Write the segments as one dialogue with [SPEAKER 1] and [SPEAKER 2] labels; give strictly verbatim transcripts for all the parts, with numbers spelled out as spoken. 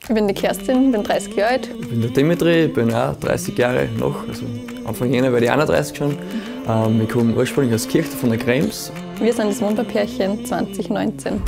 [SPEAKER 1] Ich bin die Kerstin, bin dreißig Jahre alt.
[SPEAKER 2] Ich bin der Dimitri, bin auch dreißig Jahre noch, also Anfang Jänner werde ich einunddreißig schon. Ähm, ich komme ursprünglich aus Kirchta von der Krems.
[SPEAKER 1] Wir sind das Wunderpärchen zwanzig neunzehn.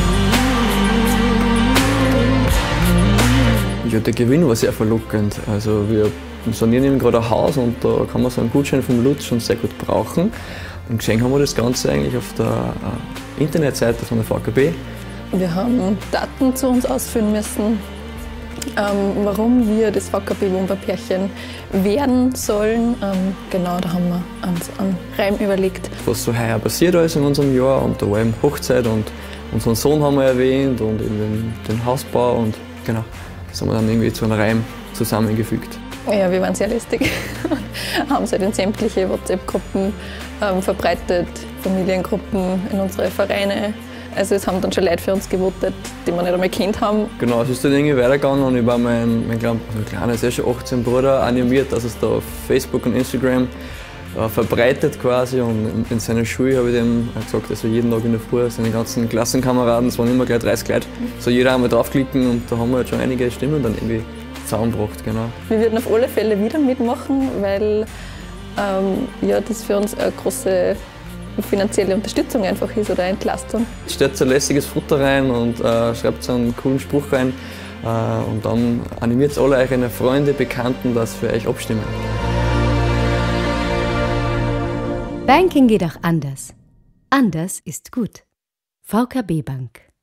[SPEAKER 2] Ja, der Gewinn war sehr verlockend. Also wir sanieren eben gerade ein Haus und da kann man so einen Gutschein vom Lutz schon sehr gut brauchen. Und geschenkt haben wir das Ganze eigentlich auf der äh, Internetseite von der V K B.
[SPEAKER 1] Wir haben Daten zu uns ausfüllen müssen, ähm, warum wir das V K B-Wunderpärchen werden sollen. Ähm, genau, da haben wir uns einen Reim überlegt.
[SPEAKER 2] Was so heuer passiert alles in unserem Jahr, und da war eben Hochzeit und unseren Sohn haben wir erwähnt und eben den, den Hausbau, und genau, das haben wir dann irgendwie zu einem Reim zusammengefügt.
[SPEAKER 1] Ja, wir waren sehr lästig, haben es halt in sämtliche WhatsApp-Gruppen ähm, verbreitet, Familiengruppen, in unsere Vereine. Also es haben dann schon Leute für uns gewotet, die wir nicht einmal gekannt haben.
[SPEAKER 2] Genau, es ist dann irgendwie weitergegangen und ich war mein, mein kleiner, also kleiner, ist ja schon achtzehn Bruder, animiert, dass es da auf Facebook und Instagram äh, verbreitet quasi. Und in, in seiner Schule habe ich dem gesagt, also jeden Tag in der Früh, seine ganzen Klassenkameraden, es waren immer gleich dreißig Leute, so jeder einmal draufklicken, und da haben wir halt schon einige Stimmen dann irgendwie zusammengebracht, genau.
[SPEAKER 1] Wir würden auf alle Fälle wieder mitmachen, weil ähm, ja, das für uns eine große finanzielle Unterstützung einfach ist oder Entlastung.
[SPEAKER 2] Stellt ein lässiges Futter rein und äh, schreibt einen coolen Spruch rein, äh, und dann animiert alle eure Freunde, Bekannten, dass für euch abstimmen.
[SPEAKER 3] Banking geht auch anders. Anders ist gut. V K B Bank.